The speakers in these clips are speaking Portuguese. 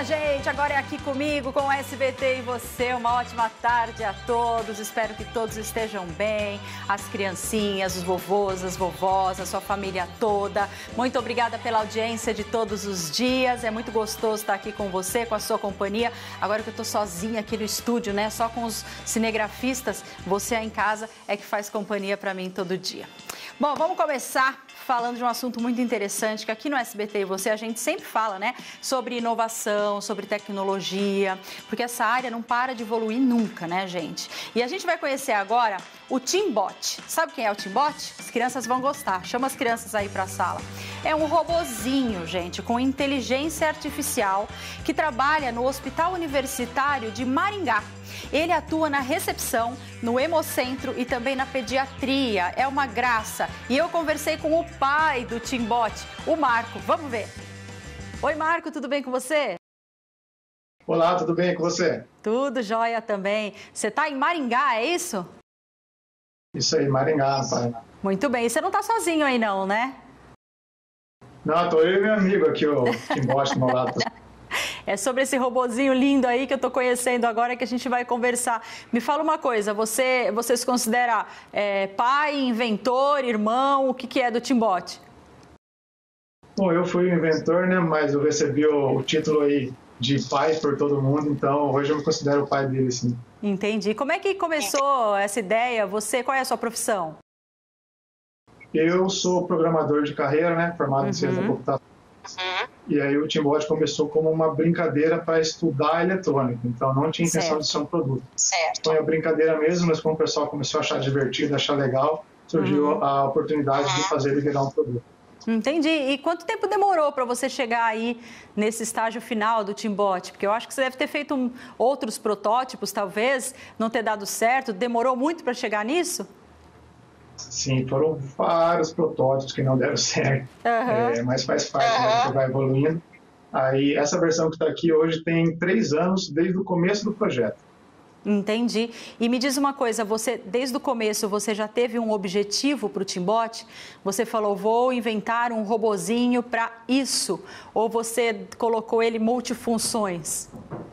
minha gente, agora é aqui comigo, com o SBT e você. Uma ótima tarde a todos, espero que todos estejam bem, as criancinhas, os vovôs, as vovós, a sua família toda. Muito obrigada pela audiência de todos os dias, é muito gostoso estar aqui com você, com a sua companhia. Agora que eu tô sozinha aqui no estúdio, né, só com os cinegrafistas, você aí em casa é que faz companhia para mim todo dia. Bom, vamos começar falando de um assunto muito interessante, que aqui no SBT e você a gente sempre fala, né, sobre inovação, sobre tecnologia, porque essa área não para de evoluir nunca, né, gente? E a gente vai conhecer agora o Timbot. Sabe quem é o Timbot? As crianças vão gostar. Chama as crianças aí para a sala. É um robozinho, gente, com inteligência artificial que trabalha no Hospital Universitário de Maringá. Ele atua na recepção, no hemocentro e também na pediatria. É uma graça. E eu conversei com o pai do Timbot, o Marco. Vamos ver. Oi, Marco, tudo bem com você? Olá, tudo bem com você? Tudo jóia também. Você está em Maringá, é isso? Isso aí, Maringá, pai. Muito bem. E você não está sozinho aí não, né? Não, tô eu e meu amigo aqui, o Timbot, do meu lado. É sobre esse robozinho lindo aí que eu estou conhecendo agora que a gente vai conversar. Me fala uma coisa, você se considera pai, inventor, irmão, o que é do Timbot? Bom, eu fui o inventor, né, mas eu recebi o título aí de pai por todo mundo, então hoje eu me considero o pai dele, sim. Entendi. Como é que começou essa ideia? Qual é a sua profissão? Eu sou programador de carreira, né, formado em ciência da computação. E aí o Timbot começou como uma brincadeira para estudar eletrônica, então não tinha intenção de ser um produto. Foi a brincadeira mesmo, mas como o pessoal começou a achar divertido, achar legal, surgiu a oportunidade de fazer ele virar um produto. Entendi. E quanto tempo demorou para você chegar aí nesse estágio final do Timbot? Porque eu acho que você deve ter feito outros protótipos, talvez, não ter dado certo. Demorou muito para chegar nisso? Sim, foram vários protótipos que não deram certo, mas faz parte, né, que vai evoluindo. Aí, essa versão que está aqui hoje tem 3 anos desde o começo do projeto. Entendi. E me diz uma coisa, desde o começo, você já teve um objetivo para o Timbot? Você falou, vou inventar um robozinho para isso? Ou você colocou ele multifunções?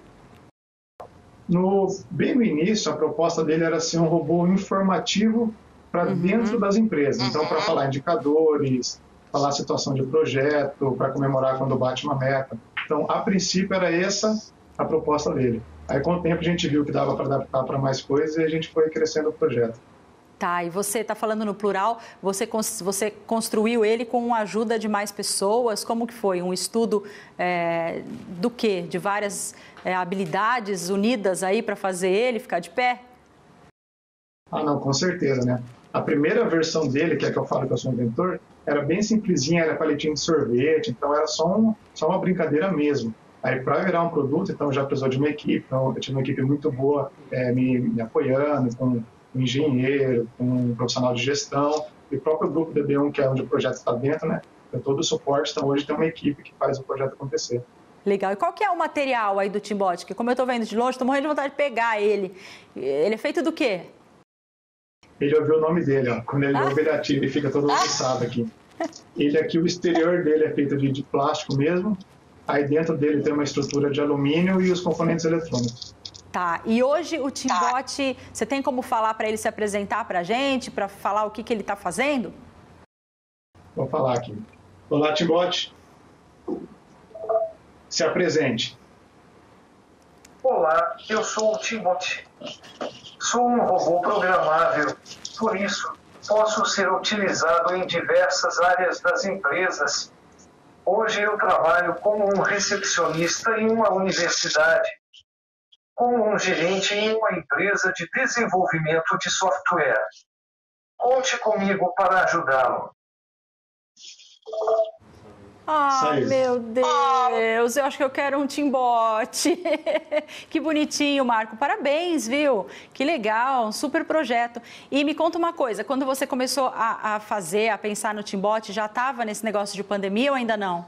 Bem no início, a proposta dele era ser um robô informativo para dentro das empresas. Então, para falar indicadores, falar situação de projeto, para comemorar quando bate uma meta. Então, a princípio, era essa a proposta dele. Aí, com o tempo, a gente viu que dava para adaptar para mais coisas e a gente foi crescendo o projeto. Tá, e você está falando no plural, você construiu ele com a ajuda de mais pessoas? Como que foi? Um estudo do quê? De várias habilidades unidas aí para fazer ele ficar de pé? Ah, não, com certeza, né? A primeira versão dele, que é que eu falo que eu sou inventor, era bem simplesinha, era palitinho de sorvete, então era só uma brincadeira mesmo. Aí, para virar um produto, então já precisou de uma equipe, então eu tive uma equipe muito boa me apoiando, com um engenheiro, com um profissional de gestão, e o próprio grupo DB1, que é onde o projeto está dentro, né? Tem todo o suporte, então hoje tem uma equipe que faz o projeto acontecer. Legal. E qual que é o material aí do Timbot? Que como eu estou vendo de longe, estou morrendo de vontade de pegar ele. Ele é feito do quê? Ele ouviu o nome dele, ó. Quando ele ouve, ele ativa e fica todo lançado aqui. Ele aqui, o exterior dele é feito de plástico mesmo. Aí dentro dele tem uma estrutura de alumínio e os componentes eletrônicos. Tá. E hoje o Timbot, você tem como falar para ele se apresentar para a gente, para falar o que ele está fazendo? Vou falar aqui. Olá, Timbot. Se apresente. Olá, eu sou o Timbot. Sou um robô programável, por isso posso ser utilizado em diversas áreas das empresas. Hoje eu trabalho como um recepcionista em uma universidade, como um gerente em uma empresa de desenvolvimento de software. Conte comigo para ajudá-lo. Ah, meu Deus, eu acho que eu quero um Timbot. Que bonitinho, Marco. Parabéns, viu? Que legal, um super projeto. E me conta uma coisa, quando você começou a pensar no Timbot, já estava nesse negócio de pandemia ou ainda não?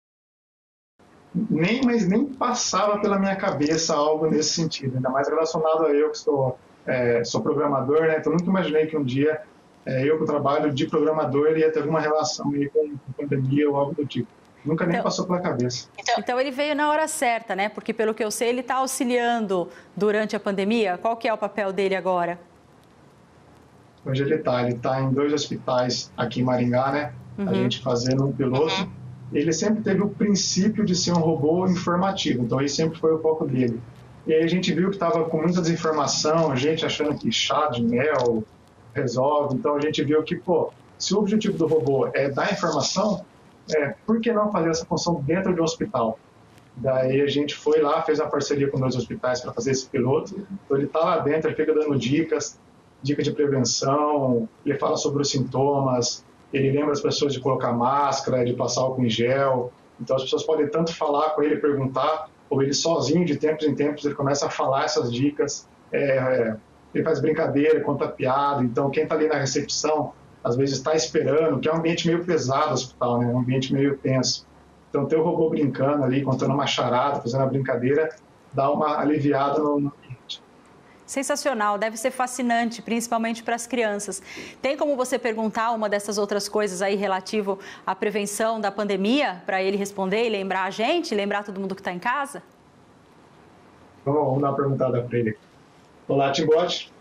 Mas nem passava pela minha cabeça algo nesse sentido, ainda mais relacionado a eu que sou programador, né? Então nunca imaginei que um dia eu com o trabalho de programador ia ter alguma relação aí com pandemia ou algo do tipo. Nunca nem passou pela cabeça. Então ele veio na hora certa, né? Porque pelo que eu sei, ele está auxiliando durante a pandemia. Qual que é o papel dele agora? Hoje ele está em 2 hospitais aqui em Maringá, né? A gente fazendo um piloto. Ele sempre teve o princípio de ser um robô informativo, então esse sempre foi o foco dele. E aí a gente viu que estava com muita desinformação, gente achando que chá de mel resolve, então a gente viu que, se o objetivo do robô é dar informação, por que não fazer essa função dentro de um hospital? Daí a gente foi lá, fez uma parceria com 2 hospitais para fazer esse piloto, então ele está lá dentro, ele fica dando dicas de prevenção, ele fala sobre os sintomas, ele lembra as pessoas de colocar máscara, de passar álcool em gel. Então as pessoas podem tanto falar com ele, perguntar, ou ele sozinho, de tempos em tempos, ele começa a falar essas dicas. Ele faz brincadeira, conta piada. Então quem está ali na recepção, às vezes está esperando, que é um ambiente meio pesado o hospital, né? Um ambiente meio tenso. Então ter o robô brincando ali, contando uma charada, fazendo uma brincadeira, dá uma aliviada no ambiente. Sensacional, deve ser fascinante, principalmente para as crianças. Tem como você perguntar uma dessas outras coisas aí relativo à prevenção da pandemia, para ele responder e lembrar a gente, lembrar todo mundo que está em casa? Vamos dar uma perguntada para ele. Olá, Timbot.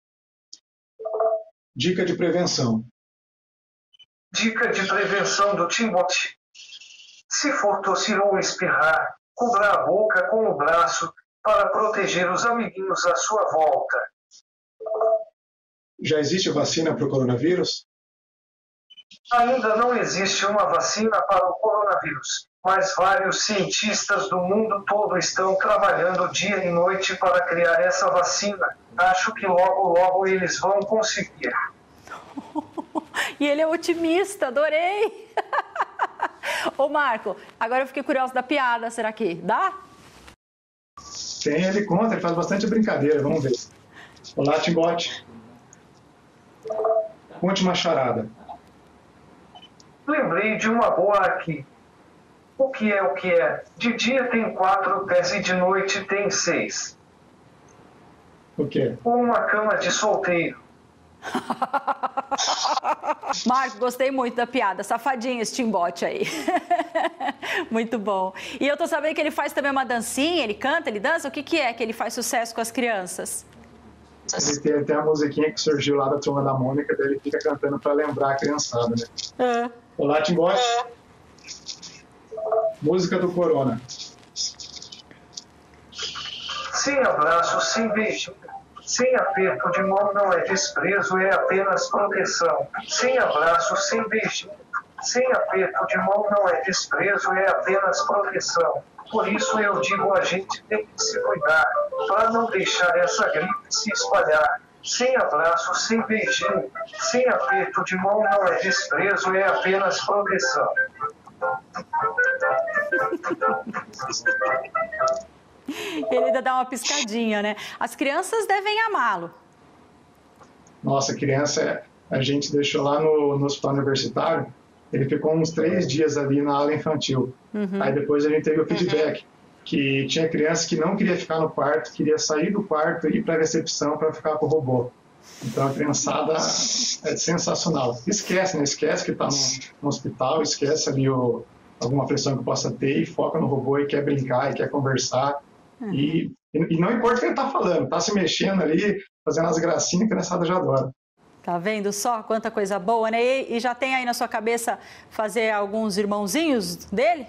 Dica de prevenção. Dica de prevenção do Timbot. Se for tossir ou espirrar, cubra a boca com o braço para proteger os amiguinhos à sua volta. Já existe vacina para o coronavírus? Ainda não existe uma vacina para o coronavírus, mas vários cientistas do mundo todo estão trabalhando dia e noite para criar essa vacina. Acho que logo, logo eles vão conseguir. E ele é otimista, adorei! Ô Marco, agora eu fiquei curiosa da piada, será que dá? Tem, ele conta, ele faz bastante brincadeira, vamos ver. Olá, Timbot. Conte uma charada. Lembrei de uma boa aqui. O que é o que é? De dia tem 4 pés e de noite tem 6. O quê? Uma cama de solteiro. Marco, gostei muito da piada. Safadinho esse Timbot aí. Muito bom. E eu tô sabendo que ele faz também uma dancinha, ele canta, ele dança? O que é que ele faz sucesso com as crianças? Ele tem a musiquinha que surgiu lá da Turma da Mônica, daí ele fica cantando para lembrar a criançada, né? Olá, Timbot. Música do Corona. Sem abraço, sem beijinho. Sem aperto de mão não é desprezo, é apenas proteção. Sem abraço, sem beijinho. Sem aperto de mão não é desprezo, é apenas proteção. Por isso eu digo, a gente tem que se cuidar, para não deixar essa gripe se espalhar. Sem abraço, sem beijinho. Sem aperto de mão não é desprezo, é apenas proteção. Ele ainda dá uma piscadinha, né? As crianças devem amá-lo. Nossa, criança, a gente deixou lá no hospital universitário, ele ficou uns 3 dias ali na aula infantil. Aí depois a gente teve o feedback, que tinha criança que não queria ficar no quarto, queria sair do quarto e ir para a recepção para ficar com o robô. Então a criançada é sensacional. Esquece, né? Esquece que está no hospital, esquece ali alguma pressão que possa ter e foca no robô e quer brincar e quer conversar. E não importa o que ele está falando, está se mexendo ali, fazendo as gracinhas, a criançada já adora. Tá vendo só quanta coisa boa, né? E já tem aí na sua cabeça fazer alguns irmãozinhos dele?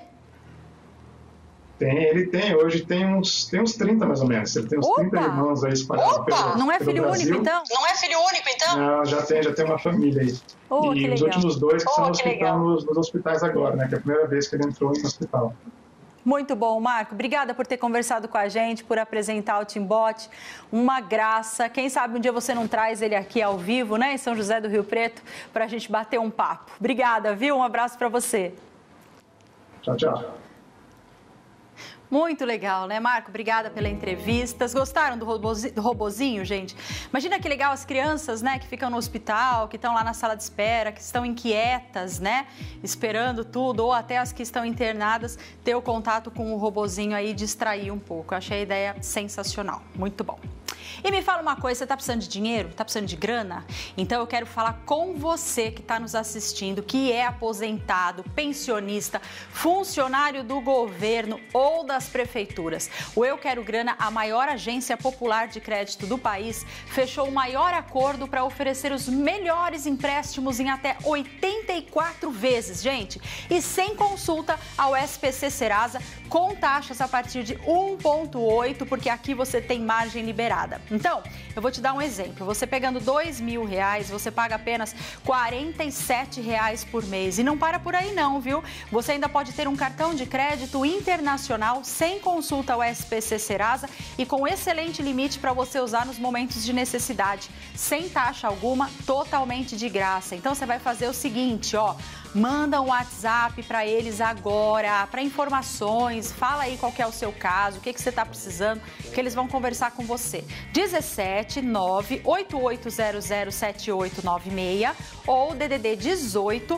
Ele tem, hoje tem uns 30 mais ou menos. Ele tem uns 30 irmãos aí espalhados pelo Brasil. Não é filho único então? Não é filho único então? Não, já tem uma família aí. E os últimos 2 que estão nos hospitais agora, né? Que é a primeira vez que ele entrou no hospital. Muito bom, Marco. Obrigada por ter conversado com a gente, por apresentar o Timbot. Uma graça. Quem sabe um dia você não traz ele aqui ao vivo, né, em São José do Rio Preto, para a gente bater um papo. Obrigada, viu? Um abraço para você. Tchau, tchau. Muito legal, né, Marco? Obrigada pela entrevista. Gostaram do robozinho, gente? Imagina que legal as crianças, né, que ficam no hospital, que estão lá na sala de espera, que estão inquietas, né, esperando tudo, ou até as que estão internadas, ter o contato com o robozinho aí e distrair um pouco. Eu achei a ideia sensacional. Muito bom. E me fala uma coisa, você tá precisando de dinheiro? Tá precisando de grana? Então eu quero falar com você que está nos assistindo, que é aposentado, pensionista, funcionário do governo ou das prefeituras. O Eu Quero Grana, a maior agência popular de crédito do país, fechou o maior acordo para oferecer os melhores empréstimos em até 84 vezes, gente. E sem consulta ao SPC Serasa, com taxas a partir de 1,8, porque aqui você tem margem liberada. Então, eu vou te dar um exemplo. Você pegando R$2.000, você paga apenas R$47 por mês. E não para por aí não, viu? Você ainda pode ter um cartão de crédito internacional sem consulta ao SPC Serasa e com excelente limite para você usar nos momentos de necessidade, sem taxa alguma, totalmente de graça. Então, você vai fazer o seguinte, ó. Manda um WhatsApp para eles agora, para informações, fala aí qual que é o seu caso, o que você está precisando, que eles vão conversar com você. 17 98800 7896 ou DDD 18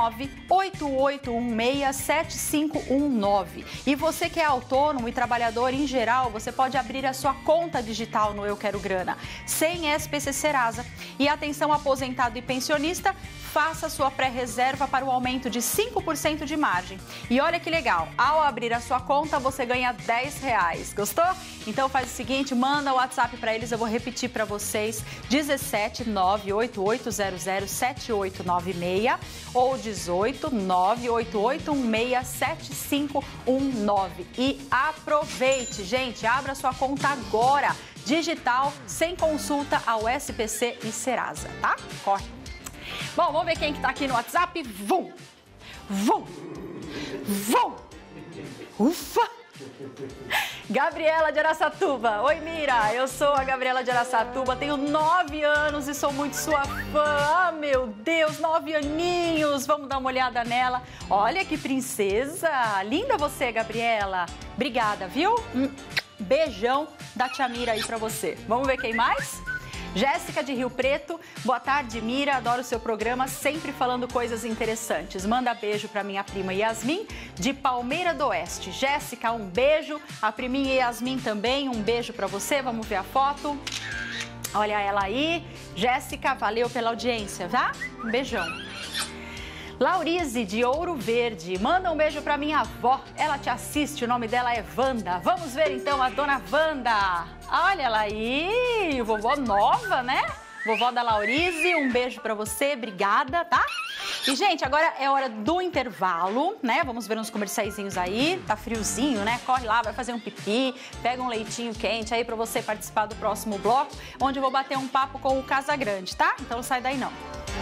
98816 7519. E você que é autônomo e trabalhador em geral, você pode abrir a sua conta digital no Eu Quero Grana, sem SPC Serasa. E atenção aposentado e pensionista, faça sua pré-reserva para o aumento de 5% de margem. E olha que legal, ao abrir a sua conta, você ganha R$10. Gostou? Então faz o seguinte, manda o WhatsApp para eles, eu vou repetir para vocês, 17 98800 7896 ou 18 98816 7519. E aproveite, gente, abra sua conta agora, digital, sem consulta ao SPC e Serasa, tá? Corre! Bom, vamos ver quem que tá aqui no WhatsApp. Vum! Vum! Vum! Ufa! Gabriela de Araçatuba. Oi, Mira, eu sou a Gabriela de Araçatuba, tenho 9 anos e sou muito sua fã. Ah, meu Deus, 9 aninhos. Vamos dar uma olhada nela. Olha que princesa. Linda você, Gabriela. Obrigada, viu? Beijão da tia Mira aí pra você. Vamos ver quem mais? Jéssica de Rio Preto, boa tarde, Mira, adoro o seu programa, sempre falando coisas interessantes. Manda beijo para minha prima Yasmin, de Palmeira do Oeste. Jéssica, um beijo, a priminha Yasmin também, um beijo para você, vamos ver a foto. Olha ela aí. Jéssica, valeu pela audiência, tá? Um beijão. Laurize, de Ouro Verde, manda um beijo pra minha avó, ela te assiste, o nome dela é Wanda. Vamos ver então a dona Wanda. Olha ela aí, vovó nova, né? Vovó da Laurize, um beijo pra você, obrigada, tá? E, gente, agora é hora do intervalo, né? Vamos ver uns comerciaizinhos aí, tá friozinho, né? Corre lá, vai fazer um pipi, pega um leitinho quente aí pra você participar do próximo bloco, onde eu vou bater um papo com o Casagrande, tá? Então não sai daí não.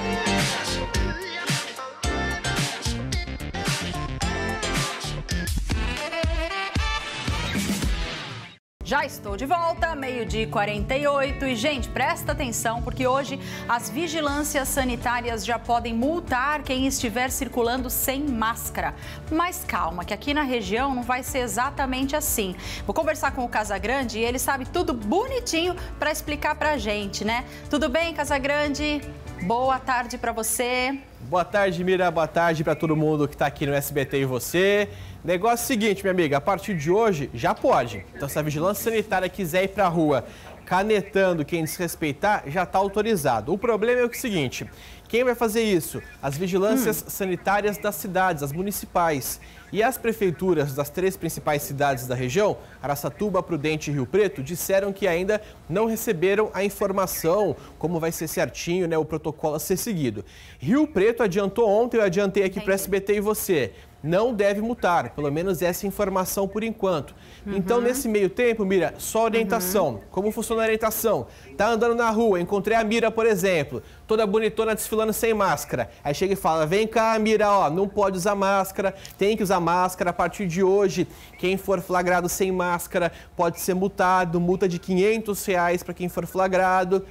Já estou de volta, 12h48 e, gente, presta atenção porque hoje as vigilâncias sanitárias já podem multar quem estiver circulando sem máscara. Mas calma, que aqui na região não vai ser exatamente assim. Vou conversar com o Casagrande e ele sabe tudo bonitinho para explicar pra gente, né? Tudo bem, Casagrande? Boa tarde para você. Boa tarde, Mira. Boa tarde para todo mundo que está aqui no SBT e você. Negócio é o seguinte, minha amiga, a partir de hoje já pode. Então, se a vigilância sanitária quiser ir para a rua canetando quem desrespeitar, já está autorizado. O problema é o seguinte, quem vai fazer isso? As vigilâncias sanitárias das cidades, as municipais. E as prefeituras das 3 principais cidades da região, Araçatuba, Prudente e Rio Preto, disseram que ainda não receberam a informação, como vai ser certinho, né, o protocolo a ser seguido. Rio Preto adiantou ontem, eu adiantei aqui para o SBT e você. Não deve multar, pelo menos essa informação por enquanto. Então, nesse meio tempo, Mira, só orientação. Como funciona a orientação? Tá andando na rua, encontrei a Mira, por exemplo, toda bonitona desfilando sem máscara. Aí chega e fala, vem cá, Mira, ó, não pode usar máscara, tem que usar máscara. A partir de hoje, quem for flagrado sem máscara pode ser multado, multa de R$500 para quem for flagrado.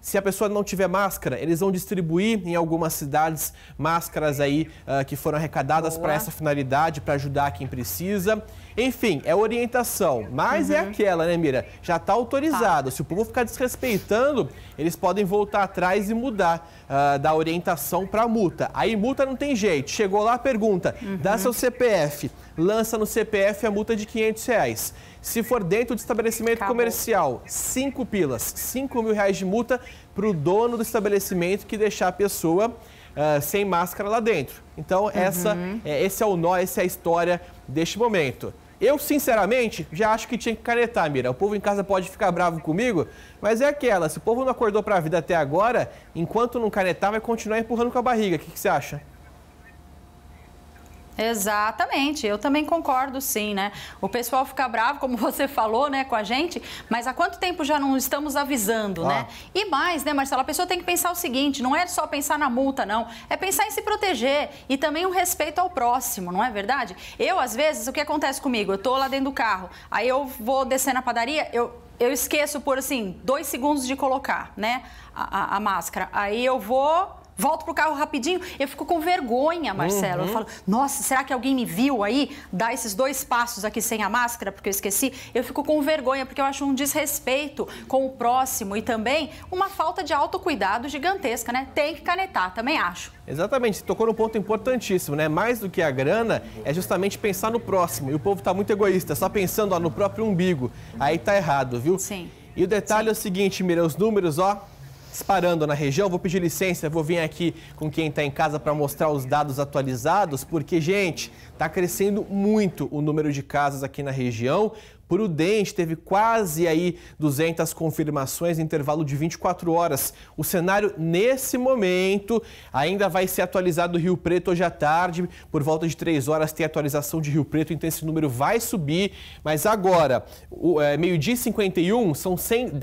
Se a pessoa não tiver máscara, eles vão distribuir em algumas cidades máscaras aí que foram arrecadadas para essa finalidade, para ajudar quem precisa. Enfim, é orientação, mas é aquela, né, Mira? Já está autorizado. Se o povo ficar desrespeitando, eles podem voltar atrás e mudar da orientação para multa. Aí multa não tem jeito. Chegou lá, pergunta, dá seu CPF, lança no CPF a multa de R$500. Se for dentro do estabelecimento comercial, 5 pilas, R$5.000 de multa para o dono do estabelecimento que deixar a pessoa sem máscara lá dentro. Então, esse é o nó, essa é a história deste momento. Eu, sinceramente, já acho que tinha que canetar, Mira. O povo em casa pode ficar bravo comigo, mas é aquela, se o povo não acordou para a vida até agora, enquanto não canetar, vai continuar empurrando com a barriga. O que você acha? Exatamente, eu também concordo sim, né? O pessoal fica bravo, como você falou, né, com a gente, mas há quanto tempo já não estamos avisando, né? E mais, né, Marcelo, a pessoa tem que pensar o seguinte, não é só pensar na multa, não, é pensar em se proteger e também o respeito ao próximo, não é verdade? Eu, às vezes, o que acontece comigo? Eu tô lá dentro do carro, aí eu vou descer na padaria, eu esqueço por, assim, 2 segundos de colocar, né, a máscara, aí eu volto pro carro rapidinho, eu fico com vergonha, Marcelo. Eu falo, nossa, será que alguém me viu aí dar esses 2 passos aqui sem a máscara porque eu esqueci? Eu fico com vergonha porque eu acho um desrespeito com o próximo e também uma falta de autocuidado gigantesca, né? Tem que canetar, também acho. Exatamente, você tocou num ponto importantíssimo, né? Mais do que a grana, é justamente pensar no próximo. E o povo tá muito egoísta, só pensando no próprio umbigo. Aí tá errado, viu? Sim. E o detalhe é o seguinte, Mira, os números, disparando na região. Vou pedir licença, vou vir aqui com quem está em casa para mostrar os dados atualizados, porque, gente, está crescendo muito o número de casos aqui na região. Prudente, teve quase aí 200 confirmações em intervalo de 24 horas. O cenário, nesse momento, ainda vai ser atualizado do Rio Preto hoje à tarde. Por volta de 3 horas tem atualização de Rio Preto, então esse número vai subir. Mas agora, meio-dia e 51, são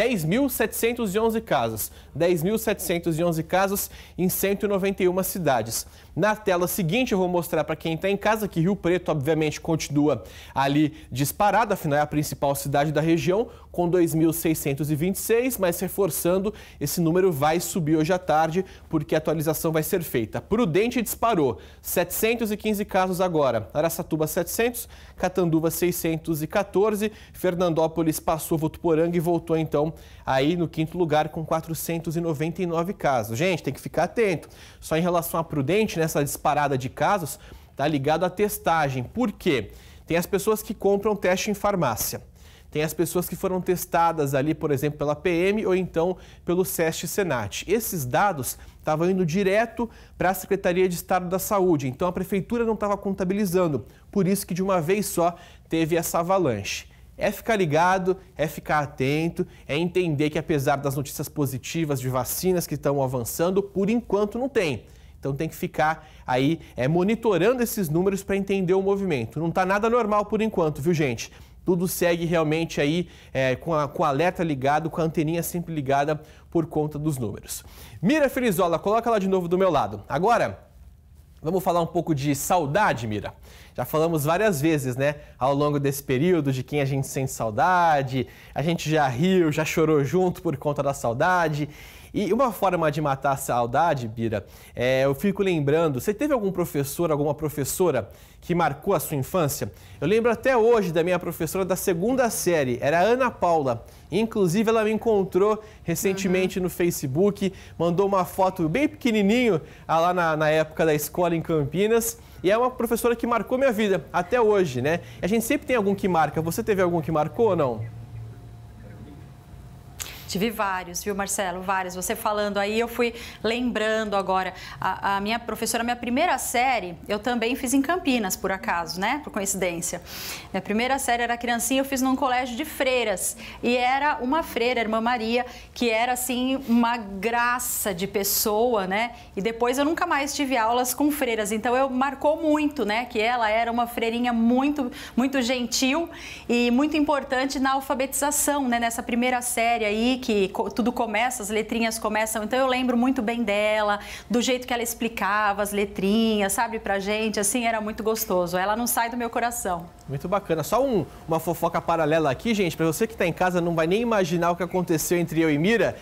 10.711 casos. 10.711 casos em 191 cidades. Na tela seguinte, eu vou mostrar para quem está em casa que Rio Preto, obviamente, continua ali disparado, afinal é a principal cidade da região, com 2.626, mas reforçando, esse número vai subir hoje à tarde, porque a atualização vai ser feita. Prudente disparou, 715 casos agora, Araçatuba 700, Catanduva 614, Fernandópolis passou Votuporanga e voltou então aí no 5º lugar com 499 casos. Gente, tem que ficar atento. Só em relação a Prudente, nessa disparada de casos, tá ligado à testagem. Por quê? Tem as pessoas que compram teste em farmácia. Tem as pessoas que foram testadas ali, por exemplo, pela PM ou então pelo SEST-Senat. Esses dados estavam indo direto para a Secretaria de Estado da Saúde, então a Prefeitura não estava contabilizando. Por isso que de uma vez só teve essa avalanche. É ficar ligado, é ficar atento, é entender que apesar das notícias positivas de vacinas que estão avançando, por enquanto não tem. Então tem que ficar aí monitorando esses números para entender o movimento. Não está nada normal por enquanto, viu, gente? Tudo segue realmente aí com o alerta ligado, com a anteninha sempre ligada por conta dos números. Mira Felizola, coloca ela de novo do meu lado. Agora, vamos falar um pouco de saudade, Mira. Já falamos várias vezes, né, ao longo desse período, de quem a gente sente saudade, a gente já riu, já chorou junto por conta da saudade. E uma forma de matar a saudade, Bira, eu fico lembrando, você teve algum professor, alguma professora que marcou a sua infância? Eu lembro até hoje da minha professora da 2ª série, era a Ana Paula. Inclusive, ela me encontrou recentemente no Facebook, mandou uma foto bem pequenininho lá na época da escola em Campinas. E é uma professora que marcou minha vida até hoje, né? A gente sempre tem algum que marca. Você teve algum que marcou ou não? Tive vários, viu, Marcelo? Vários. Você falando aí, eu fui lembrando agora. A minha professora, minha primeira série, eu também fiz em Campinas, por acaso, né? Por coincidência. Minha primeira série era criancinha, eu fiz num colégio de freiras. E era uma freira, a irmã Maria, que era, assim, uma graça de pessoa, né? E depois eu nunca mais tive aulas com freiras. Então, marcou muito, né? Que ela era uma freirinha muito, muito gentil e muito importante na alfabetização, né? Nessa primeira série aí, que tudo começa, as letrinhas começam. Então eu lembro muito bem dela, do jeito que ela explicava as letrinhas, sabe, pra gente, assim, era muito gostoso. Ela não sai do meu coração. Muito bacana. Só uma fofoca paralela aqui, gente, pra você que tá em casa não vai nem imaginar o que aconteceu entre eu e Mira.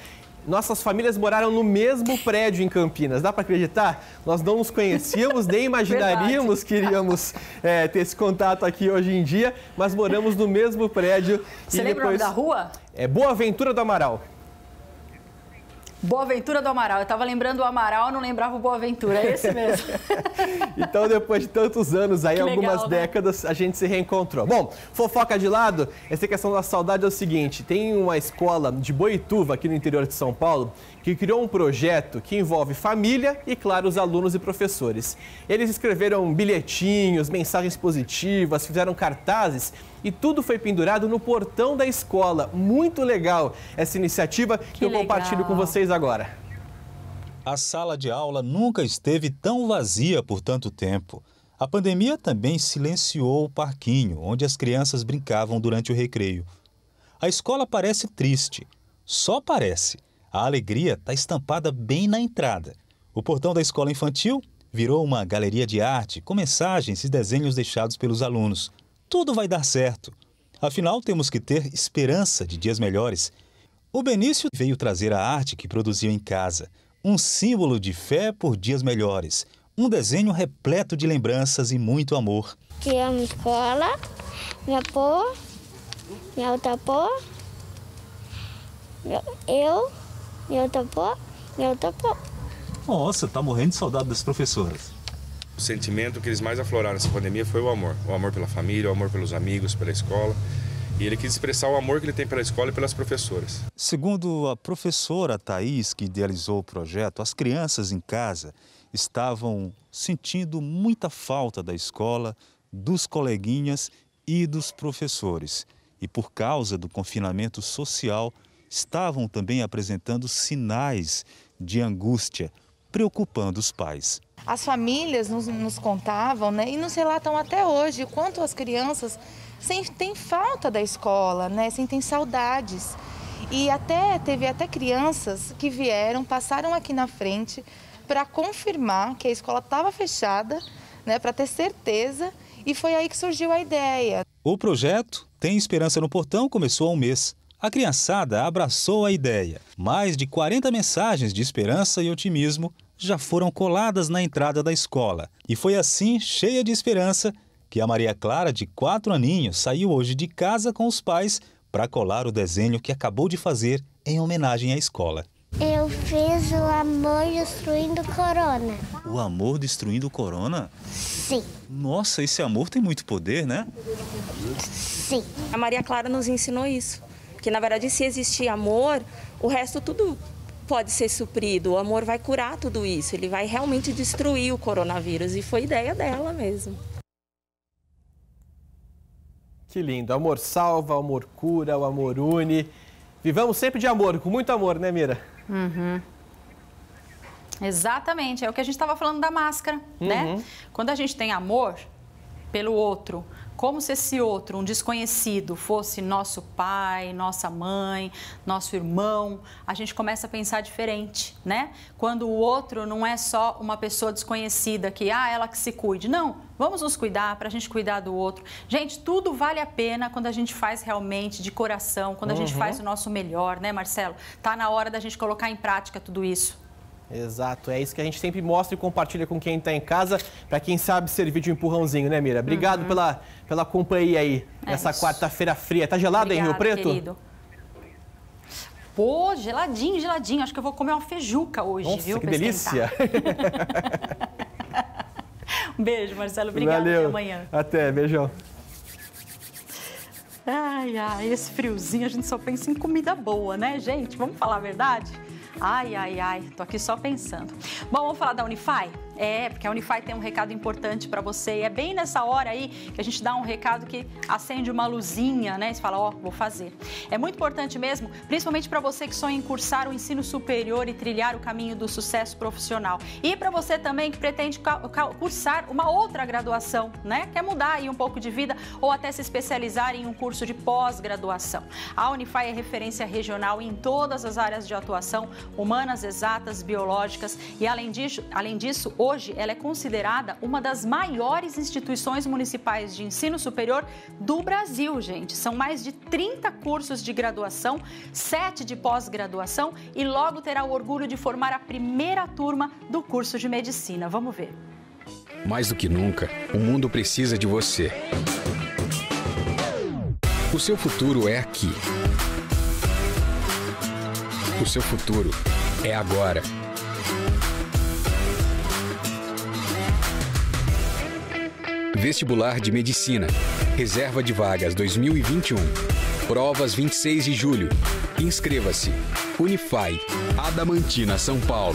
nossas famílias moraram no mesmo prédio em Campinas. Dá para acreditar? Nós não nos conhecíamos, nem imaginaríamos que iríamos ter esse contato aqui hoje em dia, mas moramos no mesmo prédio. Você lembra o nome da rua? É Boa Ventura do Amaral. Boa Ventura do Amaral. Eu estava lembrando o Amaral, não lembrava o Boa Ventura. É esse mesmo. Então, depois de tantos anos, aí, algumas legal, né? décadas, a gente se reencontrou. Bom, fofoca de lado, essa questão da saudade é o seguinte: tem uma escola de Boituva, aqui no interior de São Paulo, que criou um projeto que envolve família e, claro, os alunos e professores. Eles escreveram bilhetinhos, mensagens positivas, fizeram cartazes e tudo foi pendurado no portão da escola. Muito legal essa iniciativa que eu compartilho com vocês agora. A sala de aula nunca esteve tão vazia por tanto tempo. A pandemia também silenciou o parquinho, onde as crianças brincavam durante o recreio. A escola parece triste, só parece. A alegria está estampada bem na entrada. O portão da escola infantil virou uma galeria de arte com mensagens e desenhos deixados pelos alunos. Tudo vai dar certo. Afinal, temos que ter esperança de dias melhores. O Benício veio trazer a arte que produziu em casa. Um símbolo de fé por dias melhores. Um desenho repleto de lembranças e muito amor. Que amo escola, minha pô, minha outra pô, minha outra pô. Nossa, tá morrendo de saudade das professoras. O sentimento que eles mais afloraram nessa pandemia foi o amor. O amor pela família, o amor pelos amigos, pela escola. E ele quis expressar o amor que ele tem pela escola e pelas professoras. Segundo a professora Thaís, que idealizou o projeto, as crianças em casa estavam sentindo muita falta da escola, dos coleguinhas e dos professores. E por causa do confinamento social, estavam também apresentando sinais de angústia, preocupando os pais. As famílias nos contavam, né, e nos relatam até hoje o quanto as crianças sentem falta da escola, né, sentem saudades. E teve até crianças que vieram, passaram aqui na frente para confirmar que a escola estava fechada, né, para ter certeza, e foi aí que surgiu a ideia. O projeto Tem Esperança no Portão começou há um mês. A criançada abraçou a ideia. Mais de 40 mensagens de esperança e otimismo já foram coladas na entrada da escola. E foi assim, cheia de esperança, que a Maria Clara, de 4 aninhos, saiu hoje de casa com os pais para colar o desenho que acabou de fazer em homenagem à escola. Eu fiz o amor destruindo corona. O amor destruindo o corona? Sim. Nossa, esse amor tem muito poder, né? Sim. A Maria Clara nos ensinou isso. Que, na verdade, se existir amor, o resto tudo pode ser suprido. O amor vai curar tudo isso. Ele vai realmente destruir o coronavírus. E foi ideia dela mesmo. Que lindo. Amor salva, o amor cura, o amor une. Vivamos sempre de amor, com muito amor, né, Mira? Uhum. Exatamente. É o que a gente estava falando da máscara, né? Quando a gente tem amor pelo outro, como se esse outro, um desconhecido, fosse nosso pai, nossa mãe, nosso irmão, a gente começa a pensar diferente, né? Quando o outro não é só uma pessoa desconhecida que, ela que se cuide. Não, vamos nos cuidar para a gente cuidar do outro. Gente, tudo vale a pena quando a gente faz realmente de coração, quando a gente faz o nosso melhor, né, Marcelo? Tá na hora da gente colocar em prática tudo isso. Exato, é isso que a gente sempre mostra e compartilha com quem está em casa, para quem sabe servir de empurrãozinho, né, Mira? Obrigado pela companhia aí, nessa quarta-feira fria. Tá gelado aí em Rio Preto? Querido. Pô, geladinho, geladinho. Acho que eu vou comer uma feijuca hoje, nossa, viu? Que delícia! Um beijo, Marcelo. Obrigada. Valeu. Até amanhã. Até, beijão. Ai, esse friozinho, a gente só pensa em comida boa, né, gente? Vamos falar a verdade? Ai, tô aqui só pensando. Bom, vamos falar da Unify? Porque a Unify tem um recado importante para você e é bem nessa hora aí que a gente dá um recado que acende uma luzinha, né? E você fala, vou fazer. É muito importante mesmo, principalmente para você que sonha em cursar o ensino superior e trilhar o caminho do sucesso profissional. E para você também que pretende cursar uma outra graduação, né? Quer mudar aí um pouco de vida ou até se especializar em um curso de pós-graduação. A Unify é referência regional em todas as áreas de atuação, humanas, exatas, biológicas e além disso, Hoje, ela é considerada uma das maiores instituições municipais de ensino superior do Brasil, gente. São mais de 30 cursos de graduação, 7 de pós-graduação e logo terá o orgulho de formar a primeira turma do curso de medicina. Vamos ver. Mais do que nunca, o mundo precisa de você. O seu futuro é aqui. O seu futuro é agora. Vestibular de Medicina. Reserva de vagas 2021. Provas 26 de julho. Inscreva-se. Unify. Adamantina, São Paulo.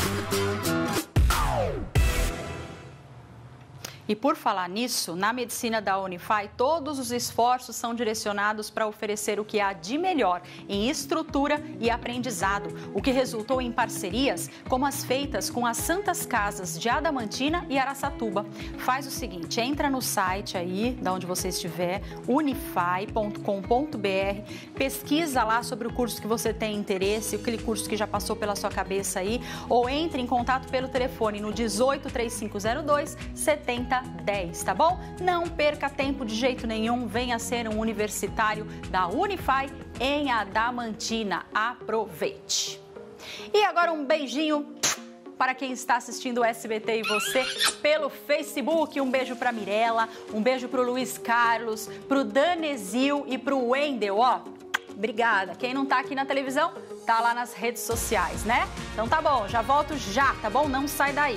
E por falar nisso, na medicina da Unify, todos os esforços são direcionados para oferecer o que há de melhor em estrutura e aprendizado, o que resultou em parcerias como as feitas com as Santas Casas de Adamantina e Araçatuba. Faz o seguinte, entra no site aí, de onde você estiver, unify.com.br, pesquisa lá sobre o curso que você tem interesse, aquele curso que já passou pela sua cabeça aí, ou entre em contato pelo telefone no 18 3502 7010, tá bom? Não perca tempo de jeito nenhum, venha ser um universitário da Unify em Adamantina. Aproveite! E agora um beijinho para quem está assistindo o SBT e você pelo Facebook. Um beijo para Mirella, um beijo para o Luiz Carlos, para o Danezil e para o Wendel, ó. Obrigada. Quem não tá aqui na televisão, tá lá nas redes sociais, né? Então tá bom, já volto já, tá bom? Não sai daí.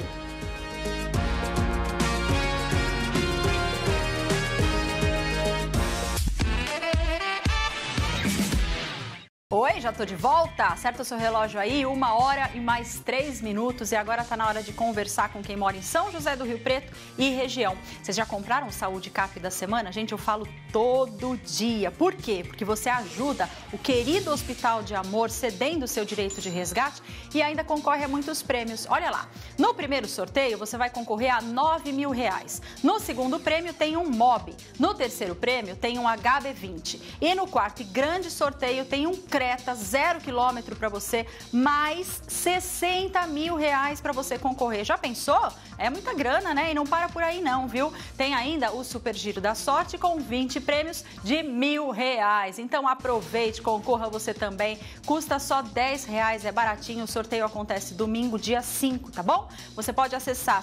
Oi, já tô de volta. Acerta o seu relógio aí, 1h e mais 3 minutos. E agora tá na hora de conversar com quem mora em São José do Rio Preto e região. Vocês já compraram o Saúde Cap da semana? Gente, eu falo todo dia. Por quê? Porque você ajuda o querido Hospital de Amor cedendo o seu direito de resgate e ainda concorre a muitos prêmios. Olha lá, no primeiro sorteio você vai concorrer a R$9 mil. No segundo prêmio tem um Mobi. No terceiro prêmio tem um HB20. E no quarto e grande sorteio tem um Creta 0 km para você, mais R$60 mil para você concorrer. Já pensou? É muita grana, né? E não para por aí não, viu? Tem ainda o Super Giro da Sorte com 20 prêmios de R$1.000. Então aproveite, concorra você também. Custa só R$10, é baratinho. O sorteio acontece domingo, dia 5, tá bom? Você pode acessar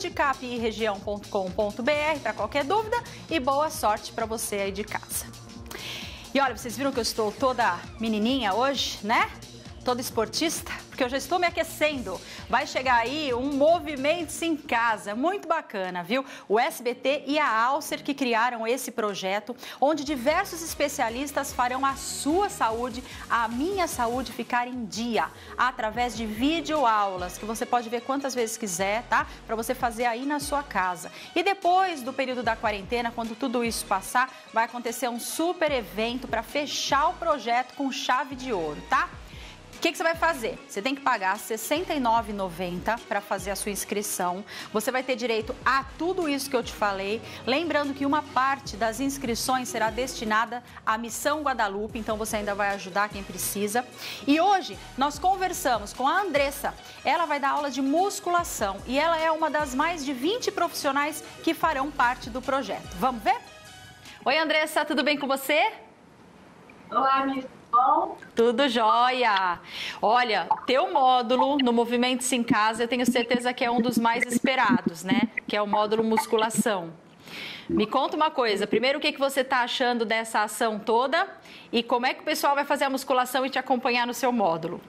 saudecapirregião.com.br para qualquer dúvida e boa sorte para você aí de casa. E olha, vocês viram que eu estou toda menininha hoje, né? Toda esportista, porque eu já estou me aquecendo. Vai chegar aí um Movimentos em Casa, muito bacana, viu? O SBT e a Alcer que criaram esse projeto, onde diversos especialistas farão a sua saúde, a minha saúde ficar em dia, através de videoaulas, que você pode ver quantas vezes quiser, tá? Para você fazer aí na sua casa. E depois do período da quarentena, quando tudo isso passar, vai acontecer um super evento para fechar o projeto com chave de ouro, tá? O que você vai fazer? Você tem que pagar R$ 69,90 para fazer a sua inscrição. Você vai ter direito a tudo isso que eu te falei. Lembrando que uma parte das inscrições será destinada à Missão Guadalupe, então você ainda vai ajudar quem precisa. E hoje nós conversamos com a Andressa. Ela vai dar aula de musculação e ela é uma das mais de 20 profissionais que farão parte do projeto. Vamos ver? Oi, Andressa, tudo bem com você? Olá, Miss. Bom? Tudo jóia! Olha, teu módulo no Movimentos em Casa, eu tenho certeza que é um dos mais esperados, né? Que é o módulo musculação. Me conta uma coisa, primeiro o que você está achando dessa ação toda e como é que o pessoal vai fazer a musculação e te acompanhar no seu módulo?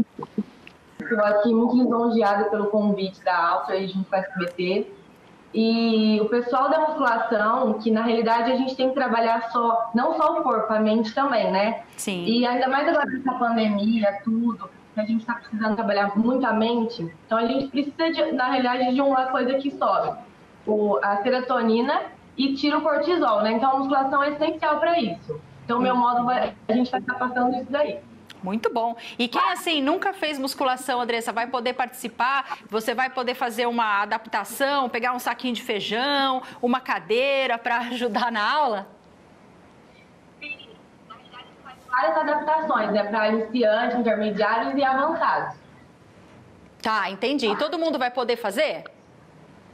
Estou aqui muito lisonjeada pelo convite da Alcer junto com a SBT. E o pessoal da musculação, que na realidade a gente tem que trabalhar não só o corpo, a mente também, né? Sim. E ainda mais agora nessa pandemia, tudo, que a gente está precisando trabalhar muito a mente. Então a gente precisa, na realidade, de uma coisa que sobe a serotonina e tira o cortisol, né? Então a musculação é essencial para isso. Então o meu módulo, a gente vai estar passando isso daí. Muito bom. E quem, assim, nunca fez musculação, Andressa, vai poder participar? Você vai poder fazer uma adaptação, pegar um saquinho de feijão, uma cadeira para ajudar na aula? Sim, na verdade faz várias adaptações, né? Para iniciantes, intermediários e avançados. Tá, entendi. E todo mundo vai poder fazer?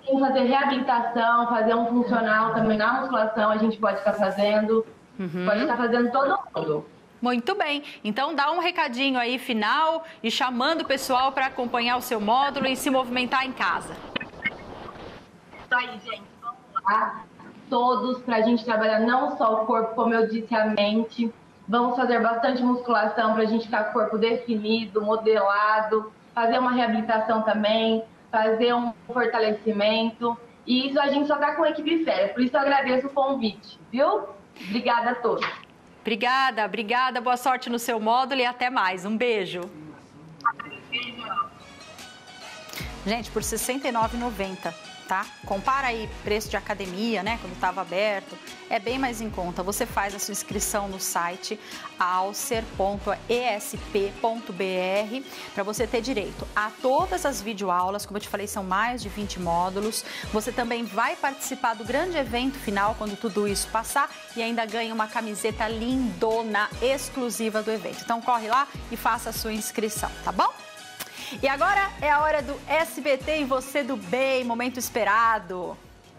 Quem fazer reabilitação, fazer um funcional também na musculação, a gente pode estar fazendo. Pode estar fazendo todo mundo. Muito bem. Então dá um recadinho aí final e chamando o pessoal para acompanhar o seu módulo e se movimentar em casa. Isso aí, gente. Vamos lá. Todos, para a gente trabalhar não só o corpo, como eu disse, a mente. Vamos fazer bastante musculação para a gente ficar com o corpo definido, modelado, fazer uma reabilitação também, fazer um fortalecimento. E isso a gente só está com a equipe férias. Por isso eu agradeço o convite, viu? Obrigada a todos. Obrigada. Boa sorte no seu módulo e até mais. Um beijo. Gente, por R$ 69,90, tá? Compara aí preço de academia, né? Quando estava aberto, é bem mais em conta. Você faz a sua inscrição no site alcer.esp.br para você ter direito a todas as videoaulas. Como eu te falei, são mais de 20 módulos. Você também vai participar do grande evento final quando tudo isso passar e ainda ganha uma camiseta lindona exclusiva do evento. Então corre lá e faça a sua inscrição, tá bom? E agora é a hora do SBT e você do bem, momento esperado.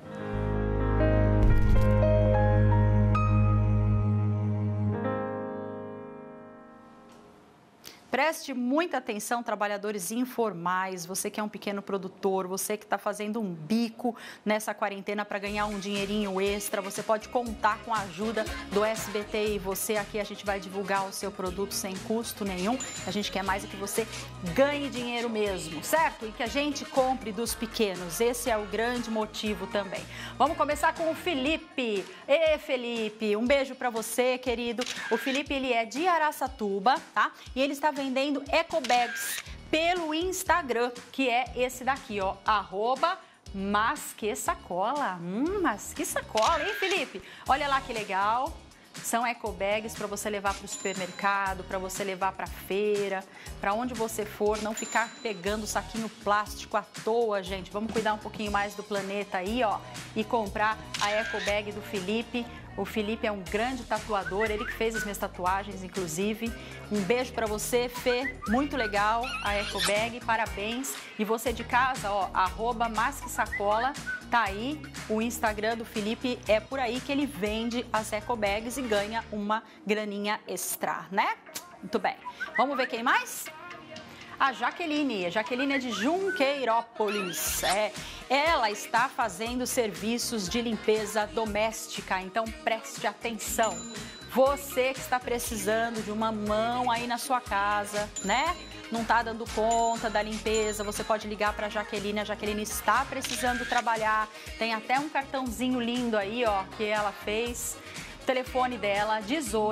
Preste muita atenção, trabalhadores informais, você que é um pequeno produtor, você que está fazendo um bico nessa quarentena para ganhar um dinheirinho extra, você pode contar com a ajuda do SBT e você aqui a gente vai divulgar o seu produto sem custo nenhum. A gente quer mais é que você ganhe dinheiro mesmo, certo? E que a gente compre dos pequenos, esse é o grande motivo também. Vamos começar com o Felipe. Ê, Felipe, um beijo para você, querido. O Felipe, ele é de Araçatuba, tá? E ele está vendendo ecobags pelo Instagram, que é esse daqui, ó, @masquesacola. Mas que sacola, hein, Felipe? Olha lá que legal. São ecobags para você levar para o supermercado, para você levar para a feira, para onde você for, não ficar pegando saquinho plástico à toa, gente. Vamos cuidar um pouquinho mais do planeta aí, ó, e comprar a ecobag do Felipe. O Felipe é um grande tatuador, ele que fez as minhas tatuagens, inclusive. Um beijo para você, Fê. Muito legal a ecobag, parabéns. E você de casa, ó, @masquesacola, tá aí. O Instagram do Felipe é por aí que ele vende as ecobags e ganha uma graninha extra, né? Muito bem. Vamos ver quem mais? A Jaqueline é de Junqueirópolis. Ela está fazendo serviços de limpeza doméstica, então preste atenção. Você que está precisando de uma mão aí na sua casa, né? Não está dando conta da limpeza, você pode ligar para a Jaqueline está precisando trabalhar. Tem até um cartãozinho lindo aí, ó, que ela fez. O telefone dela,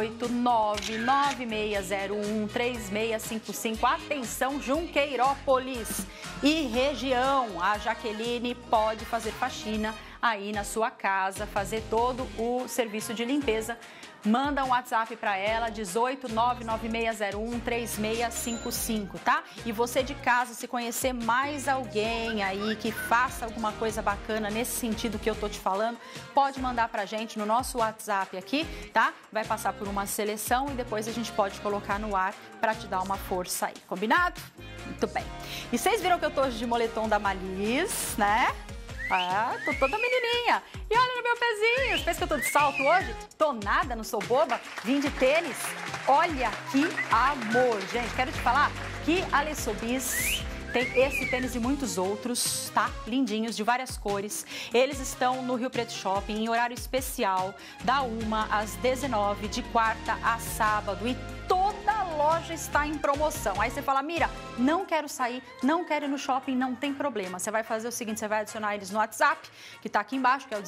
18996013655. Atenção, Junqueirópolis e região. A Jaqueline pode fazer faxina aí na sua casa, fazer todo o serviço de limpeza. Manda um WhatsApp para ela, 18996013655, tá? E você de casa, se conhecer mais alguém aí que faça alguma coisa bacana nesse sentido que eu tô te falando, pode mandar pra gente no nosso WhatsApp aqui, tá? Vai passar por uma seleção e depois a gente pode colocar no ar para te dar uma força aí, combinado? Muito bem. E vocês viram que eu tô hoje de moletom da Malis, né? Ah, tô toda menininha. E olha no meu pezinho. Você pensa que eu tô de salto hoje? Tô nada, não sou boba. Vim de tênis. Olha que amor, gente. Quero te falar que a Lessobis tem esse tênis e muitos outros, tá? Lindinhos, de várias cores. Eles estão no Rio Preto Shopping em horário especial, da 1 às 19, de quarta a sábado. E toda a loja está em promoção. Aí você fala, Mira, não quero sair, não quero ir no shopping, não tem problema. Você vai fazer o seguinte, você vai adicionar eles no WhatsApp, que está aqui embaixo, que é o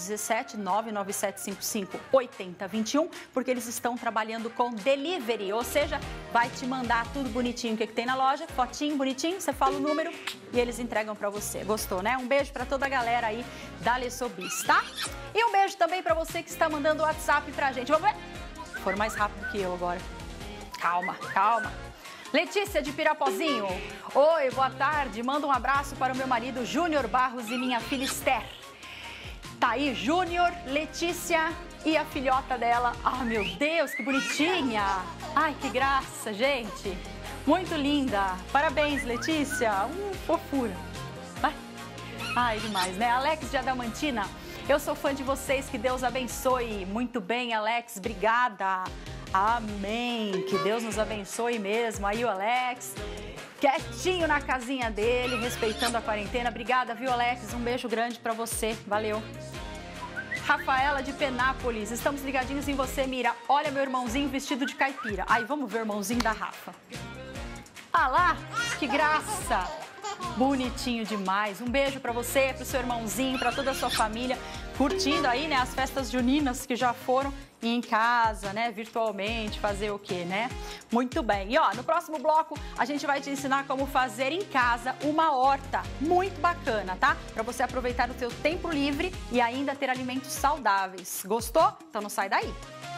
17997558021, porque eles estão trabalhando com delivery, ou seja, vai te mandar tudo bonitinho, o que tem na loja, fotinho bonitinho, você fala o número e eles entregam para você. Gostou, né? Um beijo para toda a galera aí da Lessobis, tá? E um beijo também para você que está mandando o WhatsApp pra gente. Vamos ver? Foram mais rápido que eu agora. Calma, calma. Letícia de Pirapozinho. Oi, boa tarde. Manda um abraço para o meu marido Júnior Barros e minha filha Esther. Tá aí, Júnior, Letícia e a filhota dela. Ah, meu Deus, que bonitinha. Ai, que graça, gente. Muito linda. Parabéns, Letícia. Fofura. Vai. Ai, demais, né? Alex de Adamantina, eu sou fã de vocês, que Deus abençoe. Muito bem, Alex, obrigada. Amém, que Deus nos abençoe mesmo. Aí o Alex, quietinho na casinha dele, respeitando a quarentena. Obrigada, viu, Alex? Um beijo grande pra você, valeu. Rafaela de Penápolis, estamos ligadinhos em você, Mira. Olha meu irmãozinho vestido de caipira. Aí, vamos ver o irmãozinho da Rafa. Ah lá, que graça! Bonitinho demais. Um beijo pra você, pro seu irmãozinho, pra toda a sua família, curtindo aí, né, as festas juninas que já foram e em casa, né, virtualmente, fazer o quê, né? Muito bem. E ó, no próximo bloco a gente vai te ensinar como fazer em casa uma horta muito bacana, tá? Pra você aproveitar o seu tempo livre e ainda ter alimentos saudáveis. Gostou? Então não sai daí.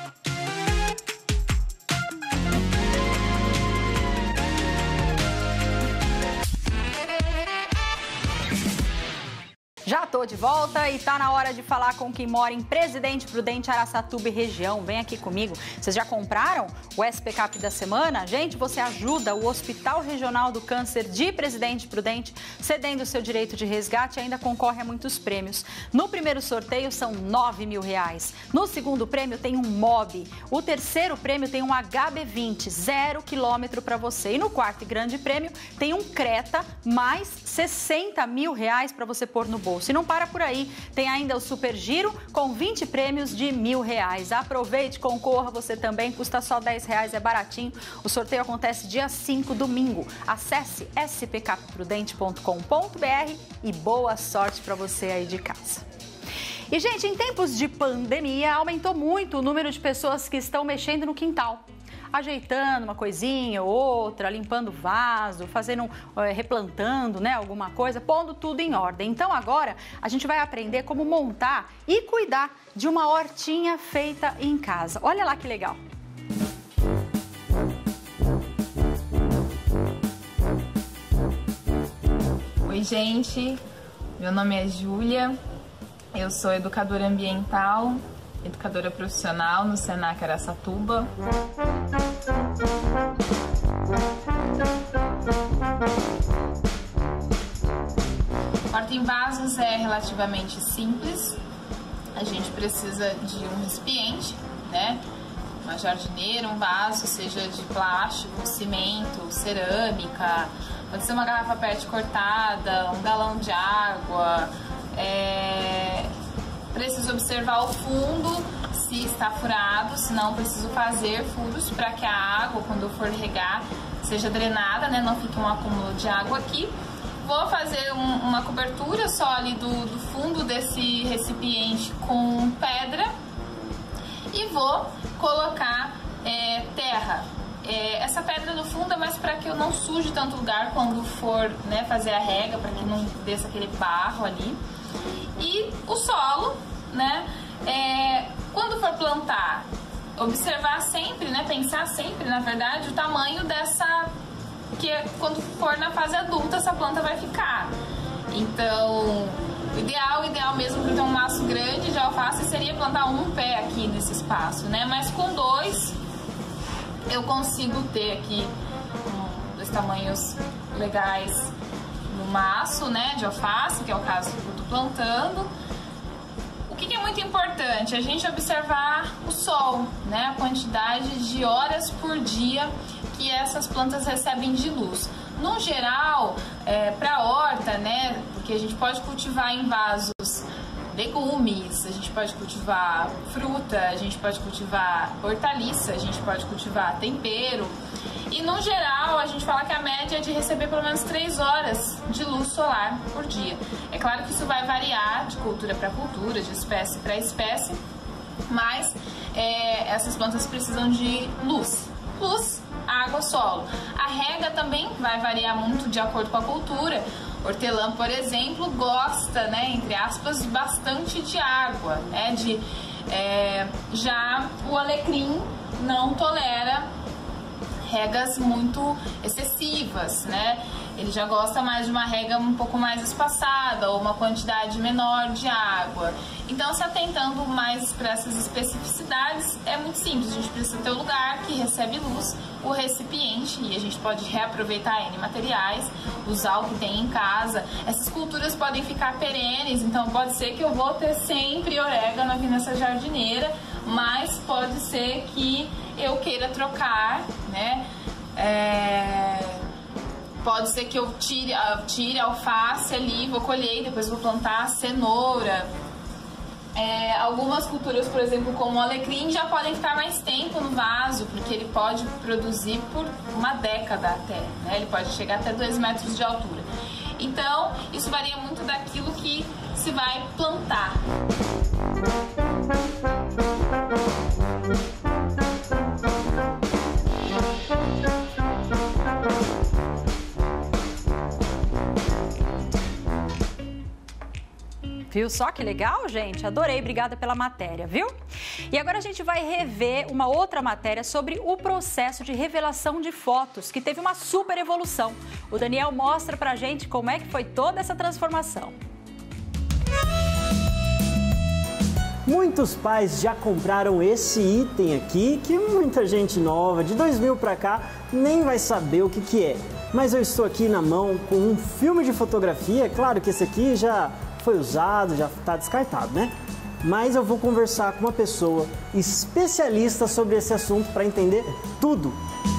Já tô de volta e tá na hora de falar com quem mora em Presidente Prudente, Araçatuba e região. Vem aqui comigo. Vocês já compraram o SPCAP da semana? Gente, você ajuda o Hospital Regional do Câncer de Presidente Prudente, cedendo o seu direito de resgate e ainda concorre a muitos prêmios. No primeiro sorteio são R$9 mil. No segundo prêmio tem um MOB. O terceiro prêmio tem um HB20, 0 km para você. E no quarto e grande prêmio tem um Creta, mais R$60 mil para você pôr no bolso. E não para por aí, tem ainda o Super Giro com 20 prêmios de R$1.000. Aproveite, concorra você também, custa só R$10, é baratinho. O sorteio acontece dia 5, domingo. Acesse spkprudente.com.br e boa sorte para você aí de casa. E, gente, em tempos de pandemia, aumentou muito o número de pessoas que estão mexendo no quintal. Ajeitando uma coisinha ou outra, limpando vaso, fazendo, replantando, né, alguma coisa, pondo tudo em ordem. Então agora a gente vai aprender como montar e cuidar de uma hortinha feita em casa. Olha lá que legal! Oi, gente, meu nome é Júlia, eu sou educadora ambiental, educadora profissional no Senac Araçatuba. Horta em vasos é relativamente simples. A gente precisa de um recipiente, né? Uma jardineira, um vaso, seja de plástico, cimento, cerâmica, pode ser uma garrafa PET cortada, um galão de água. Preciso observar o fundo, se está furado, se não preciso fazer furos para que a água, quando eu for regar, seja drenada, né? Não fique um acúmulo de água aqui. Vou fazer uma cobertura só ali do fundo desse recipiente com pedra e vou colocar terra. Essa pedra no fundo é mais para que eu não suje tanto lugar quando for, né, fazer a rega, para que não desça aquele barro ali. E o solo, né, quando for plantar, observar sempre, né, pensar sempre, na verdade, o tamanho dessa, que quando for na fase adulta essa planta vai ficar. Então, o ideal mesmo para ter um maço grande de alface seria plantar um pé aqui nesse espaço, né, mas com 2 eu consigo ter aqui 2 tamanhos legais no maço, né, de alface, que é o caso que eu tô plantando. O que é muito importante? A gente observar o sol, né, a quantidade de horas por dia que essas plantas recebem de luz. No geral, para a horta, né, porque a gente pode cultivar em vasos legumes, a gente pode cultivar fruta, a gente pode cultivar hortaliça, a gente pode cultivar tempero. E no geral, a gente fala que a média é de receber pelo menos 3 horas de luz solar por dia. É claro que isso vai variar de cultura para cultura, de espécie para espécie, mas essas plantas precisam de luz. Luz, água, solo. A rega também vai variar muito de acordo com a cultura. Hortelã, por exemplo, gosta, né, entre aspas, bastante de água, né, já o alecrim não tolera regas muito excessivas, né? Ele já gosta mais de uma rega um pouco mais espaçada ou uma quantidade menor de água. Então, se atentando mais para essas especificidades, é muito simples. A gente precisa ter o lugar que recebe luz, o recipiente, e a gente pode reaproveitar N materiais, usar o que tem em casa. Essas culturas podem ficar perenes, então pode ser que eu vou ter sempre orégano aqui nessa jardineira, mas pode ser que eu queira trocar, né? Pode ser que eu tire a alface ali, vou colher e depois vou plantar a cenoura. Algumas culturas, por exemplo, como o alecrim, já podem ficar mais tempo no vaso, porque ele pode produzir por uma década até, né? Ele pode chegar até 2 metros de altura. Então, isso varia muito daquilo que se vai plantar. Viu só que legal, gente? Adorei, obrigada pela matéria, viu? E agora a gente vai rever uma outra matéria sobre o processo de revelação de fotos, que teve uma super evolução. O Daniel mostra pra gente como é que foi toda essa transformação. Muitos pais já compraram esse item aqui, que muita gente nova, de 2000 pra cá, nem vai saber o que é. Mas eu estou aqui na mão com um filme de fotografia, claro que esse aqui já foi usado, já está descartado, né? Mas eu vou conversar com uma pessoa especialista sobre esse assunto para entender tudo.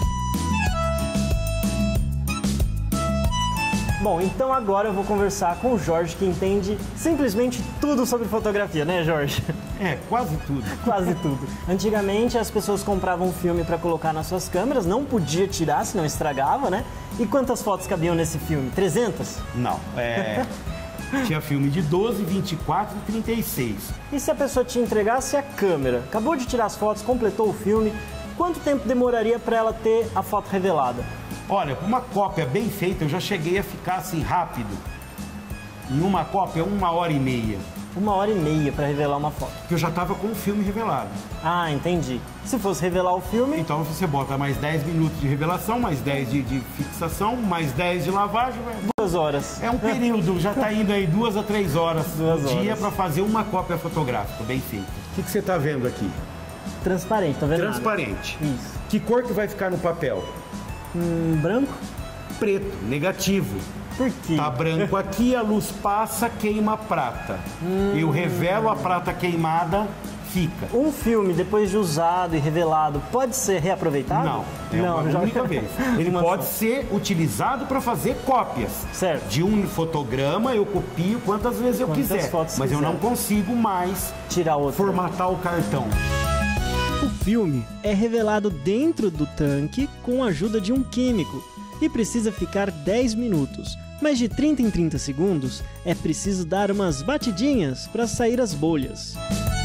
Bom, então agora eu vou conversar com o Jorge, que entende simplesmente tudo sobre fotografia, né, Jorge? Quase tudo. Quase tudo. Antigamente as pessoas compravam um filme para colocar nas suas câmeras, não podia tirar, senão estragava, né? E quantas fotos cabiam nesse filme? 300? Não, tinha filme de 12, 24 e 36. E se a pessoa te entregasse a câmera, acabou de tirar as fotos, completou o filme, quanto tempo demoraria para ela ter a foto revelada? Olha, uma cópia bem feita, eu já cheguei a ficar assim rápido. Em uma cópia, 1h30. 1h30 para revelar uma foto. Porque eu já estava com o filme revelado. Ah, entendi. Se fosse revelar o filme... Então você bota mais 10 minutos de revelação, mais 10 de fixação, mais 10 de lavagem. 2 horas. É um período, já está indo aí 2 a 3 horas por dia para fazer uma cópia fotográfica, bem feita. O que você está vendo aqui? Transparente, tá vendo? Transparente. Nada. Isso. Que cor que vai ficar no papel? Branco? Preto, negativo. Por quê? Tá branco aqui, a luz passa, queima prata. Eu revelo a prata queimada, fica. Um filme, depois de usado e revelado, pode ser reaproveitado? Não, uma única vez. Ele pode ser utilizado para fazer cópias. Certo. De um fotograma, eu copio quantas vezes eu quiser. Mas eu não consigo mais tirar outro. Formatar o cartão. O filme é revelado dentro do tanque com a ajuda de um químico e precisa ficar 10 minutos. Mas de 30 em 30 segundos é preciso dar umas batidinhas para sair as bolhas.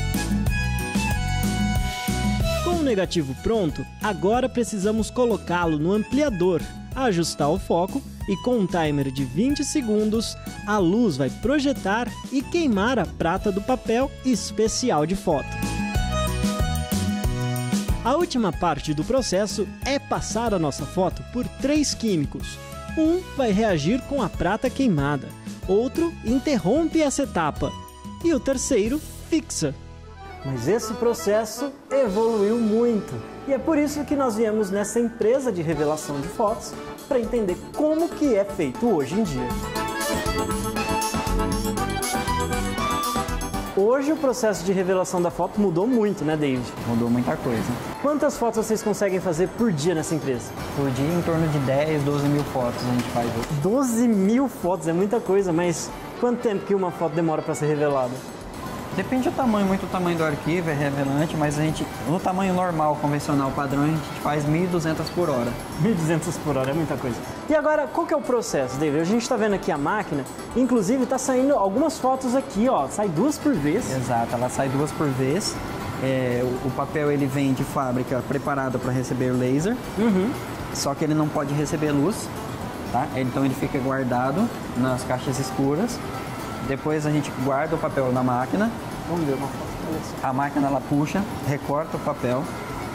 Com o negativo pronto, agora precisamos colocá-lo no ampliador, ajustar o foco e com um timer de 20 segundos, a luz vai projetar e queimar a prata do papel especial de foto. A última parte do processo é passar a nossa foto por 3 químicos. Um vai reagir com a prata queimada, outro interrompe essa etapa e o terceiro fixa. Mas esse processo evoluiu muito e é por isso que nós viemos nessa empresa de revelação de fotos para entender como que é feito hoje em dia. Hoje o processo de revelação da foto mudou muito, né, David? Mudou muita coisa. Quantas fotos vocês conseguem fazer por dia nessa empresa? Por dia, em torno de 10, 12 mil fotos a gente faz hoje. 12 mil fotos, é muita coisa, mas quanto tempo que uma foto demora para ser revelada? Depende do tamanho, muito o tamanho do arquivo, é revelante, mas a gente, no tamanho normal, convencional, padrão, a gente faz 1.200 por hora. 1.200 por hora, é muita coisa. E agora, qual que é o processo, David? A gente está vendo aqui a máquina, inclusive está saindo algumas fotos aqui, ó, sai 2 por vez. Exato, ela sai 2 por vez. O papel ele vem de fábrica preparado para receber laser, só que ele não pode receber luz, tá? Então ele fica guardado nas caixas escuras. Depois a gente guarda o papel na máquina. Vamos ver uma foto. A máquina ela puxa, recorta o papel,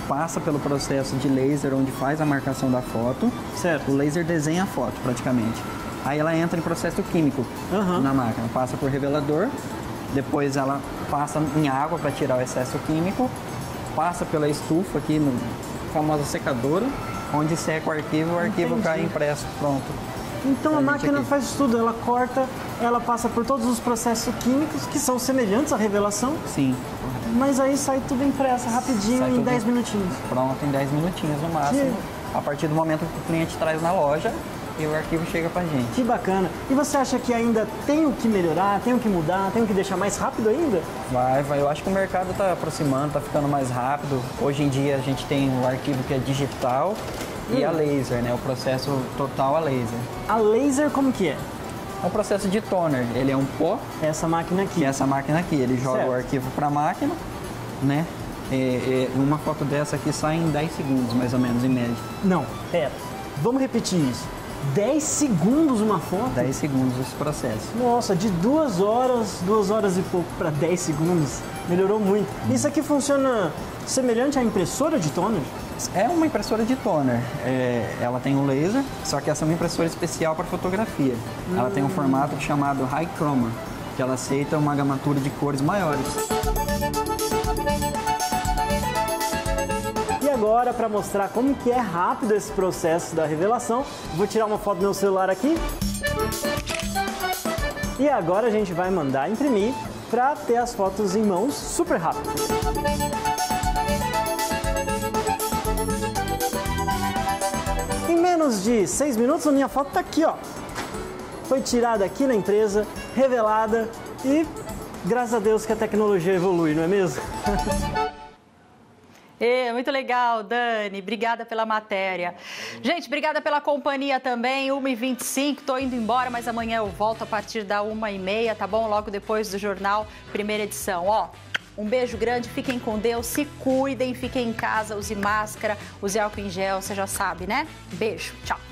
passa pelo processo de laser, onde faz a marcação da foto. Certo. O laser desenha a foto, praticamente. Aí ela entra em processo químico na máquina. Passa por revelador, depois ela passa em água para tirar o excesso químico, passa pela estufa aqui, no famosa secadora, onde seca o arquivo cai impresso, pronto. Então a máquina faz tudo, ela corta, ela passa por todos os processos químicos que são semelhantes à revelação. Sim. Mas aí sai tudo impresso rapidinho, sai em tudo 10 minutinhos. Pronto, em 10 minutinhos no máximo. A partir do momento que o cliente traz na loja e o arquivo chega pra gente. Que bacana. E você acha que ainda tem o que melhorar, tem o que mudar, tem o que deixar mais rápido ainda? Vai. Eu acho que o mercado está aproximando, está ficando mais rápido. Hoje em dia a gente tem o arquivo que é digital e a laser, né? O processo total a laser. A laser como que é? É um processo de toner. Ele é um pó. Essa máquina aqui. Essa máquina aqui. Ele joga o arquivo para a máquina, né? Uma foto dessa aqui sai em 10 segundos, mais ou menos, em média. Não, pera. Vamos repetir isso. 10 segundos uma foto? 10 segundos esse processo. Nossa, de 2 horas e pouco para 10 segundos, melhorou muito. Isso aqui funciona semelhante à impressora de toner? É uma impressora de toner. Ela tem um laser, só que essa é uma impressora especial para fotografia. Ela tem um formato chamado High Chroma, que ela aceita uma gamatura de cores maiores. E agora, para mostrar como que é rápido esse processo da revelação, vou tirar uma foto do meu celular aqui. E agora a gente vai mandar imprimir para ter as fotos em mãos super rápido. Em menos de 6 minutos a minha foto está aqui, ó. Foi tirada aqui na empresa, revelada e graças a Deus que a tecnologia evolui, não é mesmo? Muito legal, Dani. Obrigada pela matéria. Gente, obrigada pela companhia também. 1h25, tô indo embora, mas amanhã eu volto a partir da 1h30, tá bom? Logo depois do jornal, primeira edição. Ó, um beijo grande, fiquem com Deus, se cuidem, fiquem em casa, use máscara, use álcool em gel, você já sabe, né? Beijo, tchau.